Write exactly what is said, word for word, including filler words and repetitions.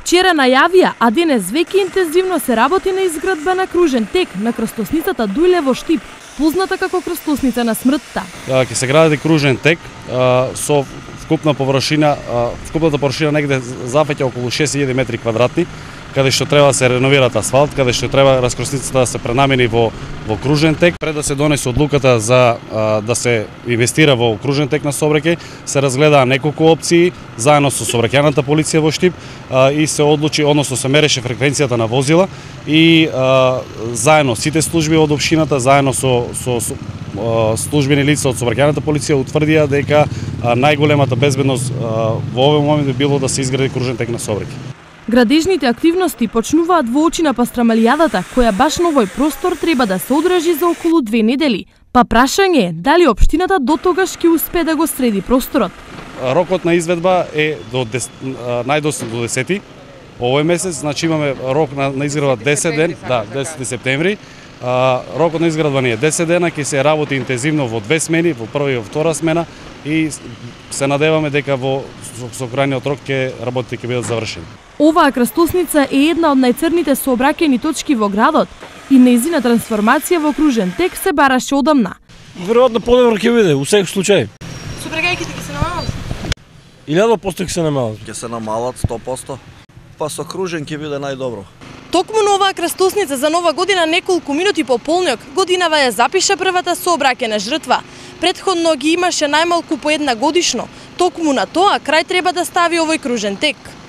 Вчера најавија, а денес веќе интензивно се работи на изградба на кружен тек на крстосницата Дујлево-Штип, позната како крстосница на смртта. Ќе се гради кружен тек со вкупна површина, вкупната површина негде зафаќа околу шест илјади метри квадратни, каде што треба да се реновират асфалт, каде што треба раскрстницата да се пренамени во во кружен тек. Пред да се донесе одлуката за а, да се инвестира во кружен тек на сообраќај, се разгледаа неколку опции заедно со сообраќајната полиција во Штип а, и се одлучи, односно се мереше фреквенцијата на возила и а, заедно сите служби од општината, заедно со со, со а, службени лица од сообраќајната полиција утврдија дека а, најголемата безбедност а, во овој момент би било да се изгради кружен тек на сообраќај. Градежните активности почнуваат во очи на пастрамалијадата, која баш на овој простор треба да се одржи за околу две недели. Па прашање е дали општината до тогаш ќе успее да го среди просторот. Рокот на изведба е до најдосна до десети овој месец, значи имаме рок на, на изградба десет ден, да, десети септември. А, рокот на изградба ни е десет дена, ќе се работи интензивно во две смени, во прва и во втора смена и се надеваме дека во со крајниот рок ќе работите ќе бидат завршени. Оваа крстосница е една од најцрните сообраќајни точки во градот и нејзина трансформација во кружен тек се бараше одамна. Веројатно подобро ќе биде, у секој случај. Сообраќајките ќе се намалат? илјада проценти ќе се намалат. Ќе се намалат сто проценти. Па со кружен ќе биде најдобро. Токму на оваа крстосница за нова година неколку минути по полнок годинава ја запиша првата сообраќајна жртва. Претходно ги имаше најмалку по една годишно. Токму на тоа крај треба да стави овој кружен тек.